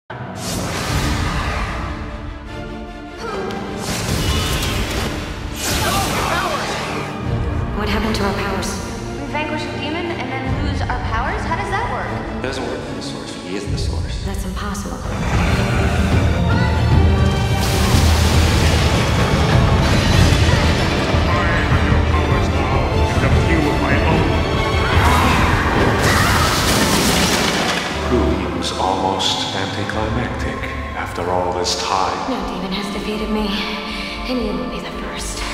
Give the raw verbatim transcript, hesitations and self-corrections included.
What happened to our powers? We vanquish a demon and then lose our powers? How does that work? It doesn't work for the Source. He is the Source. That's impossible. Proving almost anticlimactic after all this time. No demon has defeated me, and you will be the first.